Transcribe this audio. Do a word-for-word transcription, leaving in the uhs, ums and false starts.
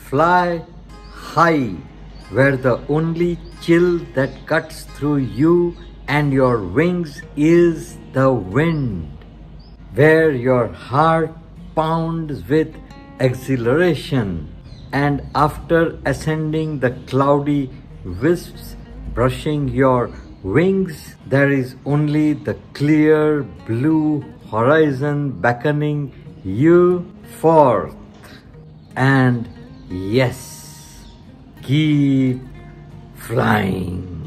Fly high, where the only chill that cuts through you and your wings is the wind, where your heart pounds with exhilaration, and after ascending the cloudy wisps brushing your wings, there is only the clear blue horizon beckoning you forth. And yes, keep flying.